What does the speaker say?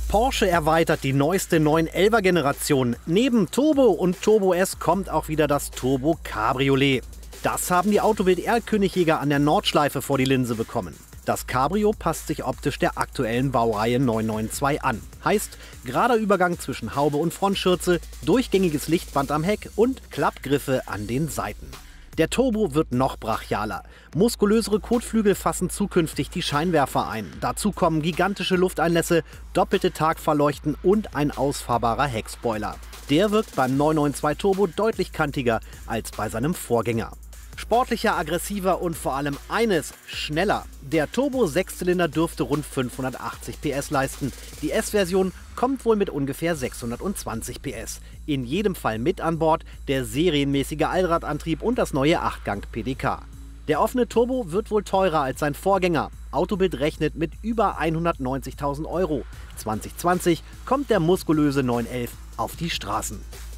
Porsche erweitert die neueste 911er Generation. Neben Turbo und Turbo S kommt auch wieder das Turbo Cabriolet. Das haben die Autobild R-Königjäger an der Nordschleife vor die Linse bekommen. Das Cabrio passt sich optisch der aktuellen Baureihe 992 an. Heißt, gerader Übergang zwischen Haube und Frontschürze, durchgängiges Lichtband am Heck und Klappgriffe an den Seiten. Der Turbo wird noch brachialer. Muskulösere Kotflügel fassen zukünftig die Scheinwerfer ein. Dazu kommen gigantische Lufteinlässe, doppelte Tagfahrleuchten und ein ausfahrbarer Heckspoiler. Der wirkt beim 992 Turbo deutlich kantiger als bei seinem Vorgänger. Sportlicher, aggressiver und vor allem eines, schneller. Der Turbo 6-Zylinder dürfte rund 580 PS leisten. Die S-Version kommt wohl mit ungefähr 620 PS. In jedem Fall mit an Bord der serienmäßige Allradantrieb und das neue 8-Gang PDK. Der offene Turbo wird wohl teurer als sein Vorgänger. Autobild rechnet mit über 190.000 €. 2020 kommt der muskulöse 911 auf die Straßen.